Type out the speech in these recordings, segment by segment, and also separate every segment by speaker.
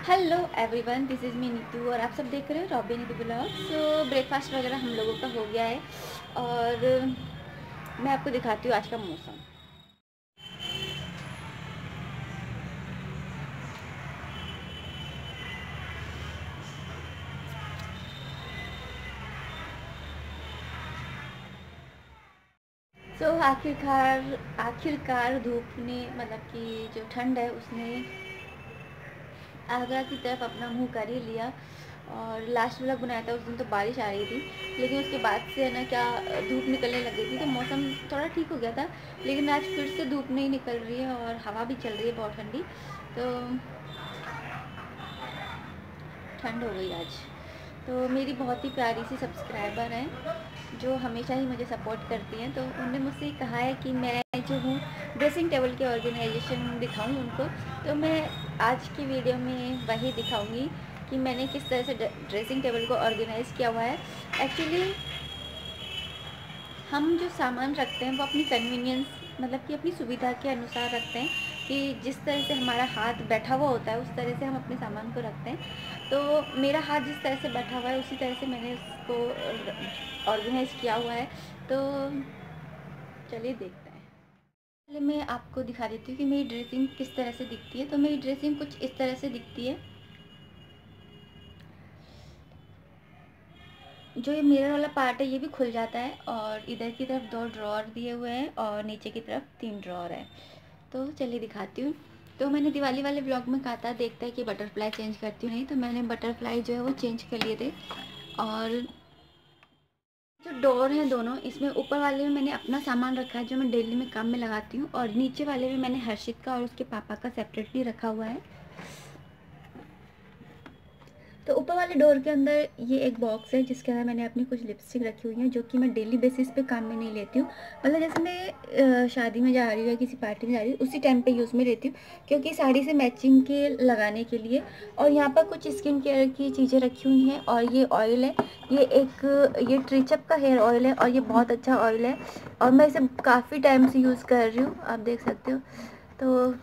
Speaker 1: Hello everyone, this is me Neetu और आप सब देख रहे हो Robby Neetu blog. So breakfast वगैरह हम लोगों का हो गया है और मैं आपको दिखाती हूँ आज का मौसम। सो आखिरकार धूप ने मतलब कि जो ठंड है उसने आगरा की तरफ अपना मुंह कर ही लिया। और लास्ट व्लॉग बनाया था उस दिन तो बारिश आ रही थी, लेकिन उसके बाद से है ना क्या धूप निकलने लग गई थी तो मौसम थोड़ा ठीक हो गया था। लेकिन आज फिर से धूप नहीं निकल रही है और हवा भी चल रही है बहुत ठंडी, तो ठंड हो गई आज। तो मेरी बहुत ही प्यारी सी सब्सक्राइबर हैं जो हमेशा ही मुझे सपोर्ट करती हैं, तो उन्होंने मुझसे कहा है कि मैं जो हूँ ड्रेसिंग टेबल के ऑर्गेनाइजेशन दिखाऊँ उनको। तो मैं आज की वीडियो में वही दिखाऊंगी कि मैंने किस तरह से ड्रेसिंग टेबल को ऑर्गेनाइज़ किया हुआ है। एक्चुअली हम जो सामान रखते हैं वो अपनी कन्वीनियंस मतलब कि अपनी सुविधा के अनुसार रखते हैं कि जिस तरह से हमारा हाथ बैठा हुआ होता है उस तरह से हम अपने सामान को रखते हैं। तो मेरा हाथ जिस तरह से बैठा हुआ है उसी तरह से मैंने उसको ऑर्गेनाइज़ किया हुआ है। तो चलिए देखते हैं। पहले मैं आपको दिखा देती हूँ कि मेरी ड्रेसिंग किस तरह से दिखती है। तो मेरी ड्रेसिंग कुछ इस तरह से दिखती है। जो ये मिरर वाला पार्ट है ये भी खुल जाता है और इधर की तरफ 2 ड्रॉर दिए हुए हैं और नीचे की तरफ 3 ड्रॉर है। तो चलिए दिखाती हूँ। तो मैंने दिवाली वाले ब्लॉग में कहा था देखता है कि बटरफ्लाई चेंज करती हूँ नहीं, तो मैंने बटरफ्लाई जो है वो चेंज कर लिए थे। और जो डोर हैं दोनों, इसमें ऊपर वाले में मैंने अपना सामान रखा है जो मैं डेली में काम में लगाती हूँ, और नीचे वाले में मैंने हर्षित का और उसके पापा का सेपरेटली रखा हुआ है। तो ऊपर वाले डोर के अंदर ये एक बॉक्स है जिसके अंदर मैंने अपनी कुछ लिपस्टिक रखी हुई हैं जो कि मैं डेली बेसिस पे काम में नहीं लेती हूँ। मतलब जैसे मैं शादी में जा रही हूँ या किसी पार्टी में जा रही हूँ उसी टाइम पे यूज़ में लेती हूँ, क्योंकि साड़ी से मैचिंग के लगाने के लिए। और यहाँ पर कुछ स्किन केयर की चीज़ें रखी हुई हैं और ये ऑयल है, ये ट्रीचअप का हेयर ऑयल है और ये बहुत अच्छा ऑयल है और मैं इसे काफ़ी टाइम से यूज़ कर रही हूँ, आप देख सकते हो। तो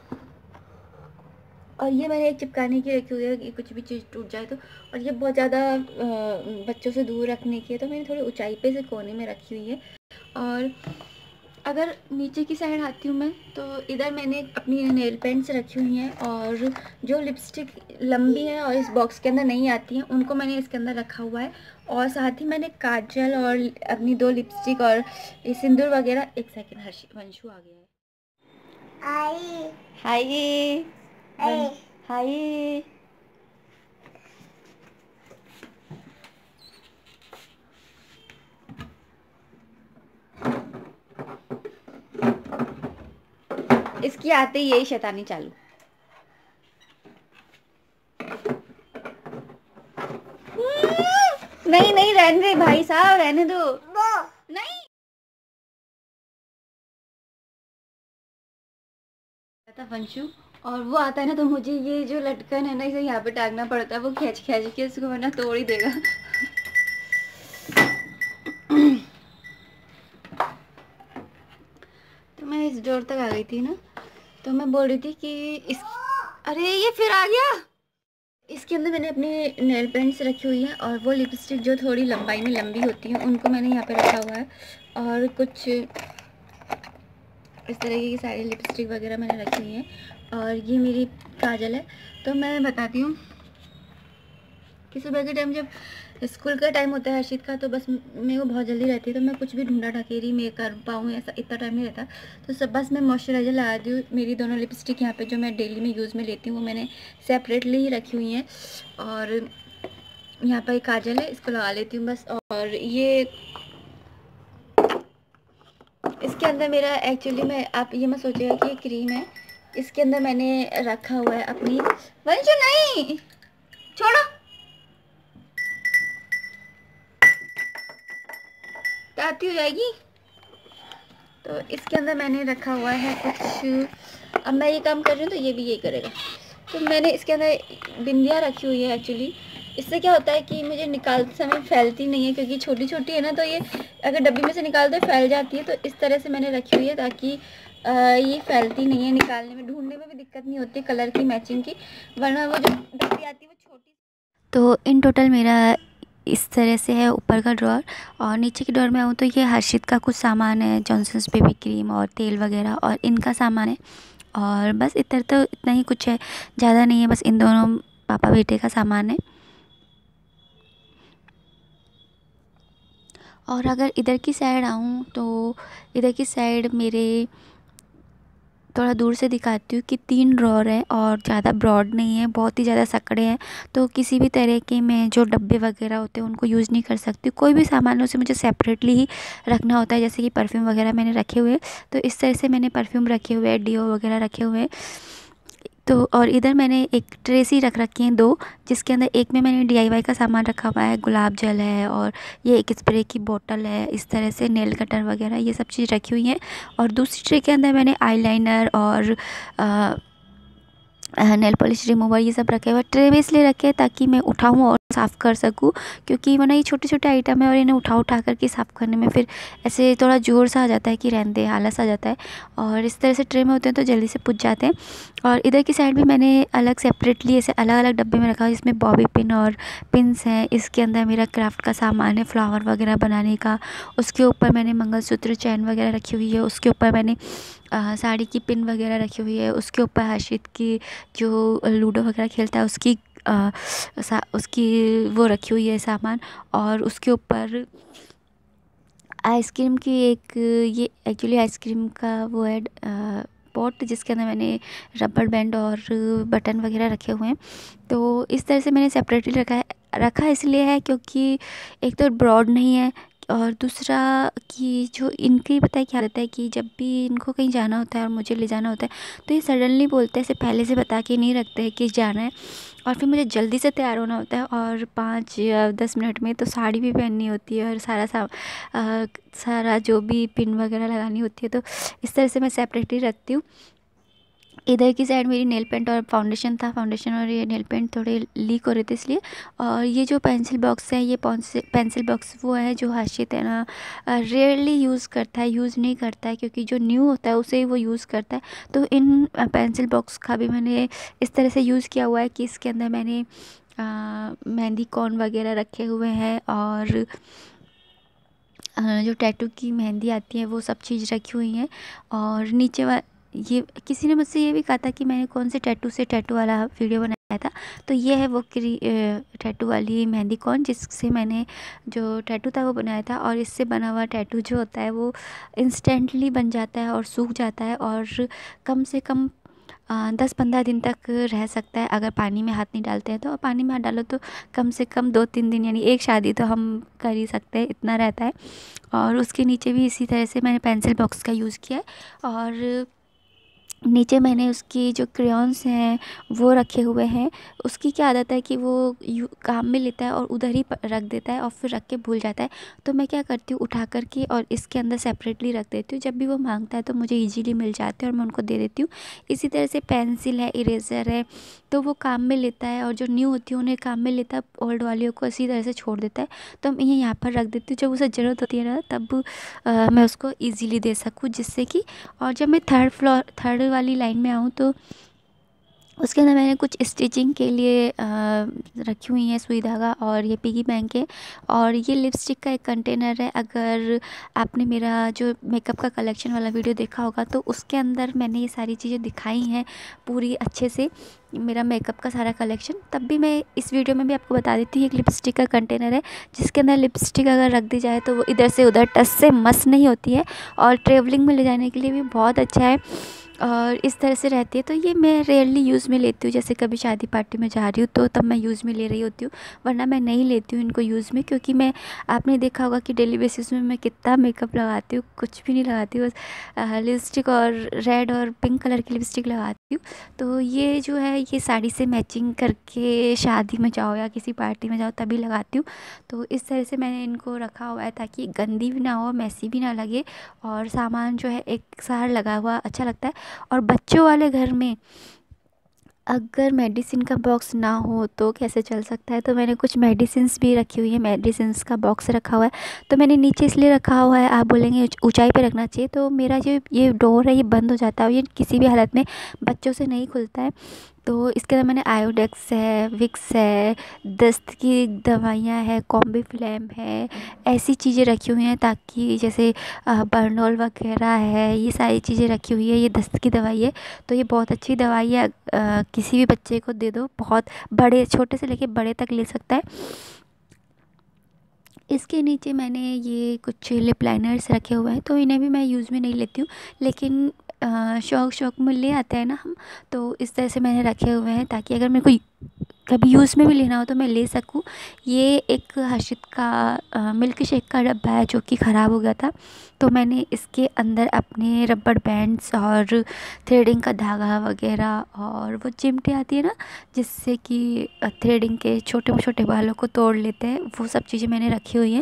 Speaker 1: और ये मैंने एक चिपकाने की रखी हुई है कि कुछ भी चीज़ टूट जाए तो। और ये बहुत ज़्यादा बच्चों से दूर रखने की है, तो मैंने थोड़ी ऊंचाई पे से कोने में रखी हुई है। और अगर नीचे की साइड आती हूँ मैं, तो इधर मैंने अपनी नेल पेंट्स रखी हुई हैं और जो लिपस्टिक लंबी हैं और इस बॉक्स के अंदर नहीं आती हैं उनको मैंने इसके अंदर रखा हुआ है। और साथ ही मैंने काजल और अपनी 2 लिपस्टिक और सिंदूर वगैरह। एक सेकेंड, हर्षी वंशु आ गया है। हाय हाय हाय। इसकी आते ही यही शैतानी चालू। नहीं नहीं, रहने दे भाई साहब, रहने दो। नहीं था वंशु, और वो आता है ना तो मुझे ये जो लटकन है ना इसे यहाँ पे टांगना पड़ता है, वो खींच खींच के इसको वरना तोड़ ही देगा। तो मैं इस डोर तक आ गई थी ना, तो मैं बोल रही थी कि इस अरे ये फिर आ गया। इसके अंदर मैंने अपनी नेल पेंट्स रखी हुई है और वो लिपस्टिक जो थोड़ी लंबाई में लंबी होती हैं उनको मैंने यहाँ पे रखा हुआ है। और कुछ इस तरह की सारी लिपस्टिक वगैरह मैंने रखी हुई है और ये मेरी काजल है। तो मैं बताती हूँ कि सुबह के टाइम जब स्कूल का टाइम होता है हर्षित का, तो बस मेरे को बहुत जल्दी रहती है, तो मैं कुछ भी ढूंढा ढकेरी मैं कर पाऊँ ऐसा इतना टाइम नहीं रहता। तो सब बस मैं मॉइस्चराइज़र लगा दी हूँ। मेरी दोनों लिपस्टिक यहाँ पे जो मैं डेली में यूज़ में लेती हूँ वो मैंने सेपरेटली ही रखी हुई हैं। और यहाँ पर काजल है, इसको लगा लेती हूँ बस। और ये इसके अंदर मेरा एक्चुअली मैं आप ये मत सोचिएगा कि ये क्रीम है, इसके अंदर मैंने रखा हुआ है अपनी वंशु नहीं छोड़ो आती हो जाएगी। तो इसके अंदर मैंने रखा हुआ है कुछ। अब मैं ये काम कर रही हूँ तो ये भी यही करेगा। तो मैंने इसके अंदर बिंदियाँ रखी हुई है एक्चुअली। इससे क्या होता है कि मुझे निकालते समय फैलती नहीं है, क्योंकि छोटी छोटी है ना, तो ये अगर डब्बी में से निकाल दो फैल जाती है। तो इस तरह से मैंने रखी हुई है ताकि ये फैलती नहीं है, निकालने में ढूंढने में भी दिक्कत नहीं होती कलर की मैचिंग की, वरना वो जो डब्बी आती है वो छोटी। तो इन टोटल मेरा इस तरह से है ऊपर का ड्रॉर। और नीचे की ड्रॉर में आऊँ तो ये हर्षित का कुछ सामान है, जॉनसन्स बेबी क्रीम और तेल वगैरह और इनका सामान है। और बस इधर तो इतना ही कुछ है, ज़्यादा नहीं है, बस इन दोनों पापा बेटे का सामान है। और अगर इधर की साइड आऊँ तो इधर की साइड मेरे थोड़ा दूर से दिखाती हूँ कि 3 ड्रॉर है और ज़्यादा ब्रॉड नहीं है, बहुत ही ज़्यादा सकड़े हैं। तो किसी भी तरह के मैं जो डब्बे वगैरह होते हैं उनको यूज़ नहीं कर सकती, कोई भी सामान उसे मुझे सेपरेटली ही रखना होता है। जैसे कि परफ्यूम वगैरह मैंने रखे हुए हैं, तो इस तरह से मैंने परफ्यूम रखे हुए हैं, डीओ वगैरह रखे हुए हैं। तो और इधर मैंने एक ट्रेसी रख रखी हैं 2, जिसके अंदर एक में मैंने डीआईवाई का सामान रखा हुआ है, गुलाब जल है और ये एक स्प्रे की बोतल है, इस तरह से नेल कटर वगैरह ये सब चीज़ रखी हुई हैं। और दूसरी ट्रे के अंदर मैंने आईलाइनर और नेल पॉलिश रिमूवर ये सब रखे हुए। ट्रे में इसलिए रखे हैं ताकि मैं उठाऊँ और साफ़ कर सकूँ, क्योंकि वरना ये छोटे छोटे आइटम है और इन्हें उठा करके साफ़ करने में फिर ऐसे थोड़ा ज़ोर सा आ जाता है कि रहने दे, आलस आ जाता है। और इस तरह से ट्रे में होते हैं तो जल्दी से पुज जाते हैं। और इधर की साइड भी मैंने अलग सेपरेटली ऐसे अलग अलग डब्बे में रखा है, जिसमें बॉबी पिन और पिन्स हैं। इसके अंदर मेरा क्राफ्ट का सामान है, फ्लावर वगैरह बनाने का। उसके ऊपर मैंने मंगलसूत्र चैन वगैरह रखी हुई है। उसके ऊपर मैंने साड़ी की पिन वगैरह रखी हुई है। उसके ऊपर हर्षित की जो लूडो वगैरह खेलता है उसकी वो रखी हुई है सामान। और उसके ऊपर आइसक्रीम की एक, ये एक्चुअली आइसक्रीम का वो है पॉट, जिसके अंदर मैंने रबर बैंड और बटन वगैरह रखे हुए हैं। तो इस तरह से मैंने सेपरेटली रखा इसलिए है क्योंकि एक तो ब्रॉड नहीं है, और दूसरा कि जो इनकी पता है क्या रहता है कि जब भी इनको कहीं जाना होता है और मुझे ले जाना होता है तो ये सडनली बोलते हैं, ऐसे पहले से बता के नहीं रखते हैं कि जाना है। और फिर मुझे जल्दी से तैयार होना होता है और 5 या 10 मिनट में तो साड़ी भी पहननी होती है और सारा जो भी पिन वगैरह लगानी होती है। तो इस तरह से मैं सेपरेटली रखती हूँ। इधर की साइड मेरी नेल पेंट और फाउंडेशन था, फाउंडेशन और ये नेल पेंट थोड़े लीक हो रहे थे इसलिए। और ये जो पेंसिल बॉक्स है, ये पेंसिल बॉक्स वो है जो हर्षित है ना रेयरली यूज़ करता है, यूज़ नहीं करता है, क्योंकि जो न्यू होता है उसे ही वो यूज़ करता है। तो इन पेंसिल बॉक्स का भी मैंने इस तरह से यूज़ किया हुआ है कि इसके अंदर मैंने मेहंदी कोन वगैरह रखे हुए हैं और जो टैटू की मेहंदी आती है वो सब चीज़ रखी हुई हैं। और ये किसी ने मुझसे ये भी कहा था कि मैंने कौन से टैटू से टैटू वाला वीडियो बनाया था, तो ये है वो टैटू वाली मेहंदी कौन, जिससे मैंने जो टैटू था वो बनाया था। और इससे बना हुआ टैटू जो होता है वो इंस्टेंटली बन जाता है और सूख जाता है और कम से कम 10-15 दिन तक रह सकता है अगर पानी में हाथ नहीं डालते हैं तो। और पानी में हाथ डालो तो कम से कम 2-3 दिन, यानी एक शादी तो हम कर ही सकते हैं, इतना रहता है। और उसके नीचे भी इसी तरह से मैंने पेंसिल बॉक्स का यूज़ किया है। और नीचे मैंने उसकी जो क्रेयॉन्स हैं वो रखे हुए हैं। उसकी क्या आदत है कि वो काम में लेता है और उधर ही रख देता है और फिर रख के भूल जाता है। तो मैं क्या करती हूँ, उठा कर के और इसके अंदर सेपरेटली रख देती हूँ। जब भी वो मांगता है तो मुझे इजीली मिल जाते हैं और मैं उनको दे देती हूँ। इसी तरह से पेंसिल है, इरेज़र है, तो वो काम में लेता है और जो न्यू होती है उन्हें काम में लेता है, ओल्ड वालियों को इसी तरह से छोड़ देता है। तो मैं ये यहाँ पर रख देती हूँ, जब उसे ज़रूरत होती है ना तब मैं उसको ईज़िली दे सकूँ, जिससे कि। और जब मैं थर्ड वाली लाइन में आऊँ तो उसके अंदर मैंने कुछ स्टिचिंग के लिए रखी हुई हैं सुई धागा और ये पिगी बैंक है। और ये लिपस्टिक का एक कंटेनर है। अगर आपने मेरा जो मेकअप का कलेक्शन वाला वीडियो देखा होगा तो उसके अंदर मैंने ये सारी चीज़ें दिखाई हैं पूरी अच्छे से, मेरा मेकअप का सारा कलेक्शन। तब भी मैं इस वीडियो में भी आपको बता देती हूँ, एक लिपस्टिक का कंटेनर है जिसके अंदर लिपस्टिक अगर रख दी जाए तो वो इधर से उधर टस से मस नहीं होती है और ट्रेवलिंग में ले जाने के लिए भी बहुत अच्छा है और इस तरह से रहती है। तो ये मैं रेयरली यूज़ में लेती हूँ, जैसे कभी शादी पार्टी में जा रही हूँ तो तब मैं यूज़ में ले रही होती हूँ, वरना मैं नहीं लेती हूँ इनको यूज़ में। क्योंकि आपने देखा होगा कि डेली बेसिस में मैं कितना मेकअप लगाती हूँ, कुछ भी नहीं लगाती हूँ, बस लिपस्टिक और रेड और पिंक कलर की लिपस्टिक लगाती हूँ। तो ये जो है ये साड़ी से मैचिंग करके शादी में जाओ या किसी पार्टी में जाओ तभी लगाती हूँ। तो इस तरह से मैंने इनको रखा हुआ है ताकि गंदी भी ना हो, मैसी भी ना लगे और सामान जो है एक साथ लगा हुआ अच्छा लगता है। और बच्चों वाले घर में अगर मेडिसिन का बॉक्स ना हो तो कैसे चल सकता है, तो मैंने कुछ मेडिसिन्स भी रखी हुई है, मेडिसिन्स का बॉक्स रखा हुआ है। तो मैंने नीचे इसलिए रखा हुआ है, आप बोलेंगे ऊंचाई पे रखना चाहिए, तो मेरा जो ये डोर है ये बंद हो जाता है और ये किसी भी हालत में बच्चों से नहीं खुलता है। तो इसके अंदर मैंने आयोडेक्स है, विक्स है, दस्त की दवाइयाँ है, कॉम्बीफ्लैम है, ऐसी चीज़ें रखी हुई हैं ताकि जैसे बर्नॉल वगैरह है, ये सारी चीज़ें रखी हुई है। ये दस्त की दवाई है, तो ये बहुत अच्छी दवाई है, किसी भी बच्चे को दे दो, बहुत बड़े छोटे से लेके बड़े तक ले सकता है। इसके नीचे मैंने ये कुछ लिप लाइनर्स रखे हुए हैं, तो इन्हें भी मैं यूज़ में नहीं लेती हूँ, लेकिन शौक शौक में ले आते हैं ना हम, तो इस तरह से मैंने रखे हुए हैं ताकि अगर मेरे को कभी यूज़ में भी लेना हो तो मैं ले सकूँ। ये एक हर्षित का मिल्क शेक का डब्बा है जो कि ख़राब हो गया था, तो मैंने इसके अंदर अपने रबड़ बैंड्स और थ्रेडिंग का धागा वगैरह और वो चिमटे आती है ना जिससे कि थ्रेडिंग के छोटे छोटे बालों को तोड़ लेते हैं, वो सब चीज़ें मैंने रखी हुई हैं।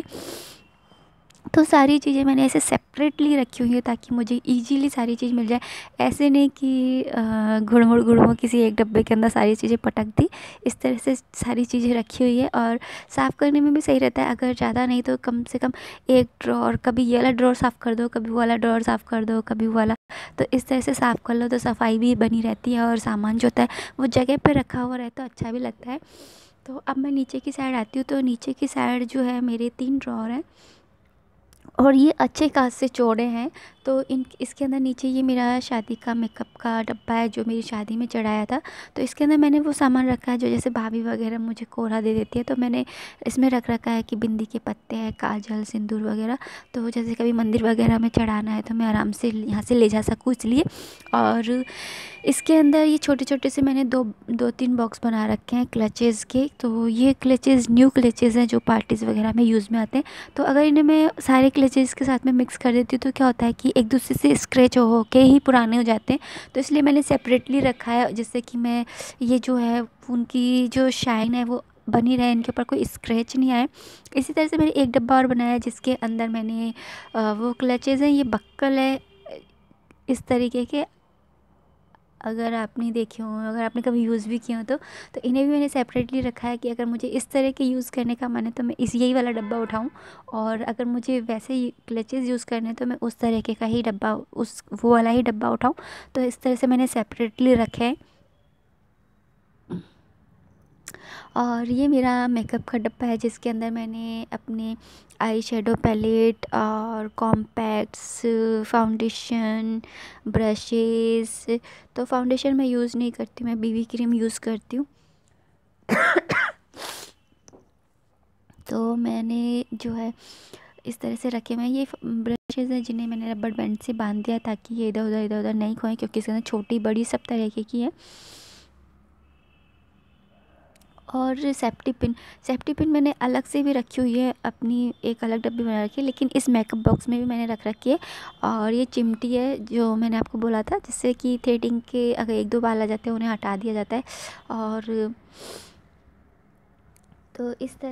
Speaker 1: तो सारी चीज़ें मैंने ऐसे सेपरेटली रखी हुई है ताकि मुझे इजीली सारी चीज़ मिल जाए। ऐसे नहीं कि गुड़मुड़ गुड़मुड़ किसी एक डब्बे के अंदर सारी चीज़ें पटक दी। इस तरह से सारी चीज़ें रखी हुई है और साफ़ करने में भी सही रहता है। अगर ज़्यादा नहीं तो कम से कम एक ड्रॉर, कभी ये वाला ड्रॉर साफ़ कर दो, कभी वो वाला ड्रॉर साफ़ कर दो, कभी वो वाला, तो इस तरह से साफ़ कर लो तो सफाई भी बनी रहती है और सामान जो होता है वो जगह पर रखा हुआ रहता है, अच्छा भी लगता है। तो अब मैं नीचे की साइड आती हूँ, तो नीचे की साइड जो है मेरे 3 ड्रॉर हैं और ये अच्छे खासे से चौड़े हैं। तो इसके अंदर नीचे ये मेरा शादी का मेकअप का डब्बा है जो मेरी शादी में चढ़ाया था, तो इसके अंदर मैंने वो सामान रखा है जो जैसे भाभी वगैरह मुझे कोरा दे देती है, तो मैंने इसमें रख रखा है कि बिंदी के पत्ते हैं, काजल, सिंदूर वगैरह, तो जैसे कभी मंदिर वगैरह में चढ़ाना है तो मैं आराम से यहाँ से ले जा सकूँ इसलिए। और इसके अंदर ये छोटे छोटे से मैंने दो तीन बॉक्स बना रखे हैं क्लचेज़ के, तो ये क्लचेज़ न्यू क्लचेज़ हैं जो पार्टीज़ वगैरह में यूज़ में आते हैं। तो अगर इन्हें मैं सारे क्लचेज़ के साथ में मिक्स कर देती हूँ तो क्या होता है कि एक दूसरे से स्क्रैच हो के ही पुराने हो जाते हैं, तो इसलिए मैंने सेपरेटली रखा है जिससे कि मैं ये जो है उनकी जो शाइन है वो बनी रहे, इनके ऊपर कोई स्क्रैच नहीं आए। इसी तरह से मैंने एक डब्बा और बनाया है जिसके अंदर मैंने वो क्लचेज़ हैं, ये बक्कल है इस तरीके के, अगर आपने देखे हों, अगर आपने कभी यूज़ भी किए हो तो इन्हें भी मैंने सेपरेटली रखा है कि अगर मुझे इस तरह के यूज़ करने का मन है तो मैं यही वाला डब्बा उठाऊं, और अगर मुझे वैसे ही क्लचेज़ यूज़ करने हैं तो मैं उस तरीके का ही डब्बा, वो वाला ही डब्बा उठाऊं। तो इस तरह से मैंने सेपरेटली रखे हैं। और ये मेरा मेकअप का डब्बा है जिसके अंदर मैंने अपने आई शेडो पैलेट और कॉम्पैक्ट्स, फाउंडेशन, ब्रशेस, तो फाउंडेशन मैं यूज़ नहीं करती, मैं बीबी क्रीम यूज़ करती हूँ। तो मैंने जो है इस तरह से रखे हुए हैं। ये ब्रशेज़ हैं जिन्हें मैंने रबड़ बैंड से बांध दिया ताकि ये इधर उधर नहीं खोएं, क्योंकि इसके अंदर छोटी बड़ी सब तरीके की है। और सेफ्टी पिन मैंने अलग से भी रखी हुई है, अपनी एक अलग डब्बी बना रखी है, लेकिन इस मेकअप बॉक्स में भी मैंने रख रखी है। और ये चिमटी है जो मैंने आपको बोला था जिससे कि थ्रेडिंग के अगर एक दो बाल आ जाते हैं उन्हें हटा दिया जाता है। और तो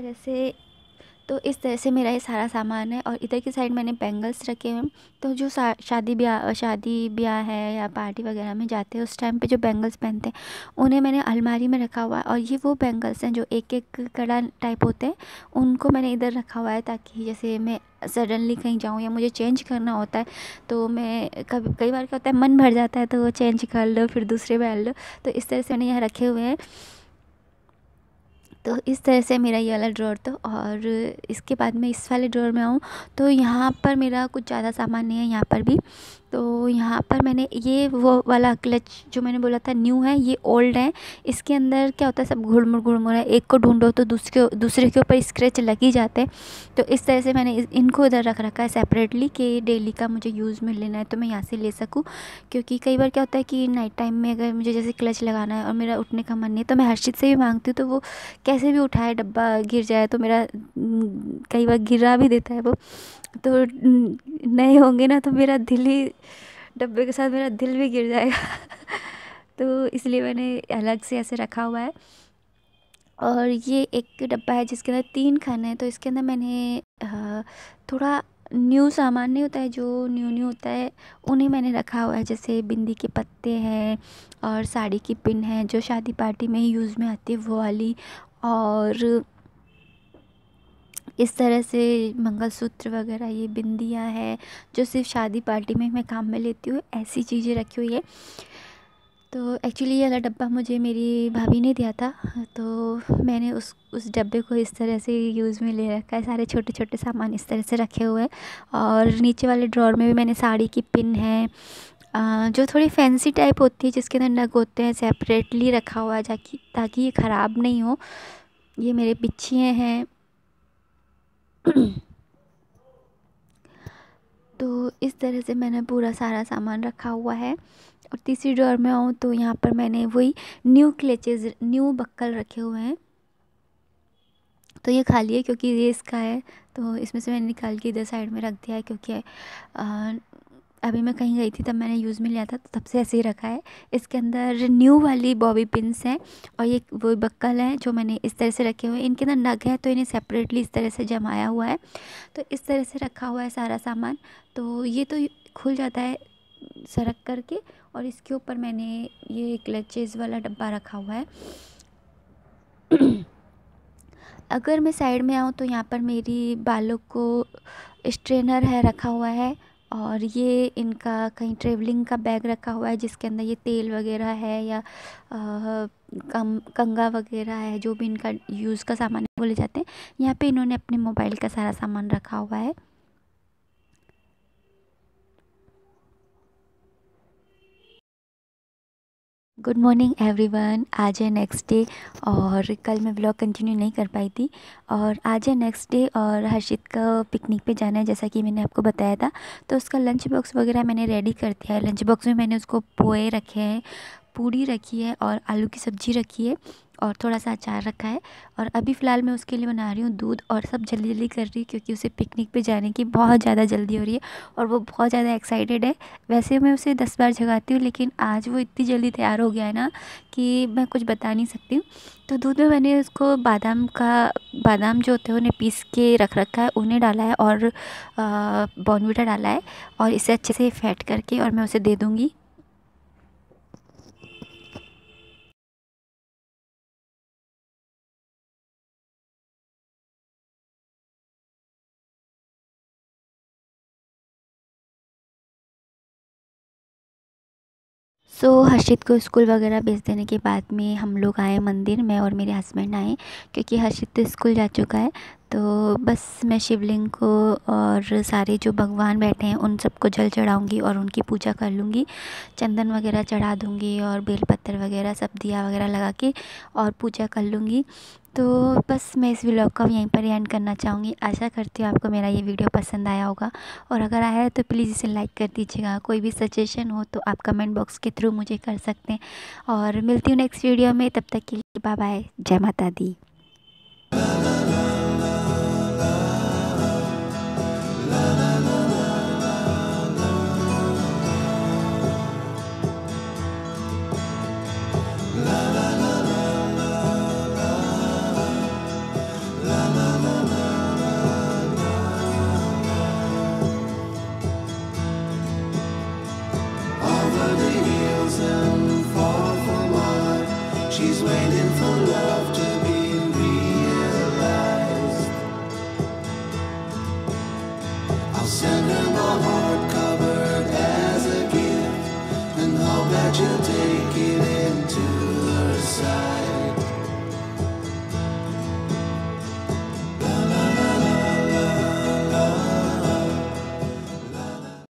Speaker 1: इस तरह से मेरा ये सारा सामान है। और इधर की साइड मैंने बैंगल्स रखे हुए हैं, तो जो शादी ब्याह है या पार्टी वगैरह में जाते हैं उस टाइम पे जो बैंगल्स पहनते हैं उन्हें मैंने अलमारी में रखा हुआ है। और ये वो बैंगल्स हैं जो एक एक कड़ा टाइप होते हैं, उनको मैंने इधर रखा हुआ है ताकि जैसे मैं सडनली कहीं जाऊँ या मुझे चेंज करना होता है तो मैं कई बार क्या होता है मन भर जाता है तो वो चेंज कर लो फिर दूसरे पहन लो, तो इस तरह से मैंने यहाँ रखे हुए हैं। तो इस तरह से मेरा ये वाला ड्रॉर था। और इसके बाद में इस वाले ड्रॉर में आऊँ तो यहाँ पर मेरा कुछ ज़्यादा सामान नहीं है, यहाँ पर भी। तो यहाँ पर मैंने ये वो वाला क्लच जो मैंने बोला था न्यू है, ये ओल्ड है। इसके अंदर क्या होता है सब घुड़मुड़ है, एक को ढूंढो तो दूसरे के ऊपर स्क्रैच लग ही जाते हैं। तो इस तरह से मैंने इनको इधर रख रखा है सेपरेटली कि डेली का मुझे यूज़ में लेना है तो मैं यहाँ से ले सकूँ। क्योंकि कई बार क्या होता है कि नाइट टाइम में अगर मुझे जैसे क्लच लगाना है और मेरा उठने का मन नहीं है तो मैं हर्षित से भी मांगती हूँ, तो वो कैसे भी उठाए डब्बा गिर जाए तो मेरा कई बार गिरा भी देता है वो, तो नहीं होंगे ना तो मेरा दिल ही, डब्बे के साथ मेरा दिल भी गिर जाएगा। तो इसलिए मैंने अलग से ऐसे रखा हुआ है। और ये एक डब्बा है जिसके अंदर 3 खाने हैं, तो इसके अंदर मैंने थोड़ा न्यू सामान नहीं होता है, जो न्यू न्यू होता है उन्हें मैंने रखा हुआ है। जैसे बिंदी के पत्ते हैं और साड़ी की पिन है जो शादी पार्टी में ही यूज़ में आती है वो वाली, और इस तरह से मंगलसूत्र वगैरह, ये बिंदियाँ हैं जो सिर्फ शादी पार्टी में मैं काम में लेती हूँ, ऐसी चीज़ें रखी हुई है। तो एक्चुअली ये वाला डब्बा मुझे मेरी भाभी ने दिया था, तो मैंने उस डब्बे को इस तरह से यूज़ में ले रखा है। सारे छोटे छोटे सामान इस तरह से रखे हुए हैं, और नीचे वाले ड्रॉर में भी मैंने साड़ी की पिन है जो थोड़ी फैंसी टाइप होती है, जिसके अंदर नग होते हैं, सेपरेटली रखा हुआ है ताकि ये ख़राब नहीं हो। ये मेरे बिच्छिए हैं। तो इस तरह से मैंने पूरा सारा सामान रखा हुआ है। और तीसरी ड्रॉर में आऊँ तो यहाँ पर मैंने वही न्यू क्लेचेस, न्यू बक्कल रखे हुए हैं। तो ये खाली है क्योंकि ये इसका है, तो इसमें से मैंने निकाल के इधर साइड में रख दिया है, क्योंकि अभी मैं कहीं गई थी तब मैंने यूज़ में लिया था, तो तब से ऐसे ही रखा है। इसके अंदर न्यू वाली बॉबी पिन्स हैं, और ये वो बक्कल हैं जो मैंने इस तरह से रखे हुए हैं। इनके अंदर नग है तो इन्हें सेपरेटली इस तरह से जमाया हुआ है, तो इस तरह से रखा हुआ है सारा सामान। तो ये तो खुल जाता है सरक करके, और इसके ऊपर मैंने ये क्लचेस वाला डब्बा रखा हुआ है। अगर मैं साइड में आऊँ तो यहाँ पर मेरी बालों को स्ट्रेनर है रखा हुआ है, और ये इनका कहीं ट्रेवलिंग का बैग रखा हुआ है जिसके अंदर ये तेल वगैरह है या कंघा वगैरह है, जो भी इनका यूज़ का सामान है वो ले जाते हैं। यहाँ पे इन्होंने अपने मोबाइल का सारा सामान रखा हुआ है। Good morning everyone. आज है नेक्स्ट डे, और कल मैं व्लॉग कंटिन्यू नहीं कर पाई थी, और आज है नेक्स्ट डे और हर्षित का पिकनिक पे जाना है जैसा कि मैंने आपको बताया था। तो उसका लंच बॉक्स वगैरह मैंने रेडी कर दिया है। लंच बॉक्स में मैंने उसको पोहे रखे हैं, पूड़ी रखी है और आलू की सब्ज़ी रखी है, और थोड़ा सा अचार रखा है। और अभी फ़िलहाल मैं उसके लिए बना रही हूँ दूध, और सब जल्दी जल्दी कर रही हूँ क्योंकि उसे पिकनिक पे जाने की बहुत ज़्यादा जल्दी हो रही है, और वो बहुत ज़्यादा एक्साइटेड है। वैसे मैं उसे 10 बार जगाती हूँ, लेकिन आज वो इतनी जल्दी तैयार हो गया है ना कि मैं कुछ बता नहीं सकती हूँ। तो दूध में मैंने उसको बादाम जो होते हैं उन्हें पीस के रख रखा है, उन्हें डाला है, और बॉर्नवीटा डाला है, और इसे अच्छे से फेंट करके और मैं उसे दे दूँगी। हर्षित को स्कूल वगैरह भेज देने के बाद में हम लोग आए मंदिर, मैं और मेरे हस्बैंड आए, क्योंकि हर्षित तो स्कूल जा चुका है। तो बस मैं शिवलिंग को और सारे जो भगवान बैठे हैं उन सबको जल चढ़ाऊँगी और उनकी पूजा कर लूँगी, चंदन वगैरह चढ़ा दूँगी और बेलपत्र वगैरह सब दिया वगैरह लगा के और पूजा कर लूँगी। तो बस मैं इस व्लॉग को यहीं पर एंड करना चाहूँगी। आशा करती हूँ आपको मेरा ये वीडियो पसंद आया होगा, और अगर आया है तो प्लीज़ इसे लाइक कर दीजिएगा। कोई भी सजेशन हो तो आप कमेंट बॉक्स के थ्रू मुझे कर सकते हैं, और मिलती हूँ नेक्स्ट वीडियो में। तब तक के लिए बाय बाय, जय माता दी।
Speaker 2: She's waiting for love to be realized. I'll send her my heart covered as a gift, and hope that you'll take it in